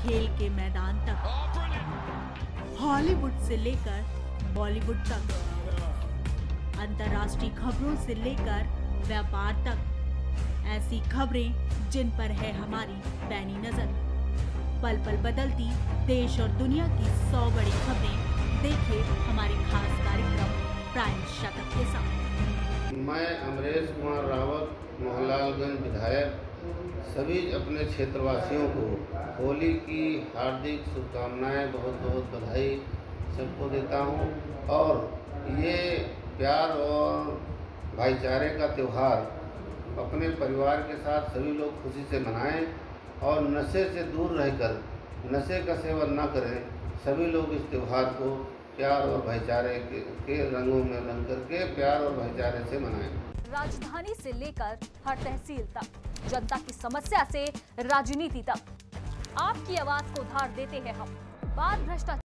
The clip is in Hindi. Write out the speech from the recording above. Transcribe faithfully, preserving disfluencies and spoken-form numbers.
खेल के मैदान तक, हॉलीवुड से लेकर बॉलीवुड तक, अंतर्राष्ट्रीय खबरों से लेकर व्यापार तक, ऐसी खबरें जिन पर है हमारी पैनी नजर। पल पल बदलती देश और दुनिया की सौ बड़ी खबरें देखे हमारे खास कार्यक्रम प्राइम शतक के साथ। मैं अमरेश कुमार रावत, मोहनलालगंज विधायक, सभी अपने क्षेत्रवासियों को होली की हार्दिक शुभकामनाएं, बहुत बहुत बधाई सबको देता हूं। और ये प्यार और भाईचारे का त्यौहार अपने परिवार के साथ सभी लोग खुशी से मनाएं और नशे से दूर रहकर नशे का सेवन न करें। सभी लोग इस त्यौहार को प्यार और भाईचारे के, के रंगों में रंग करके प्यार और भाईचारे से मनाएं। राजधानी से लेकर हर तहसील तक, जनता की समस्या से राजनीति तक, आपकी आवाज को उधार देते हैं हम। बात भ्रष्टाचार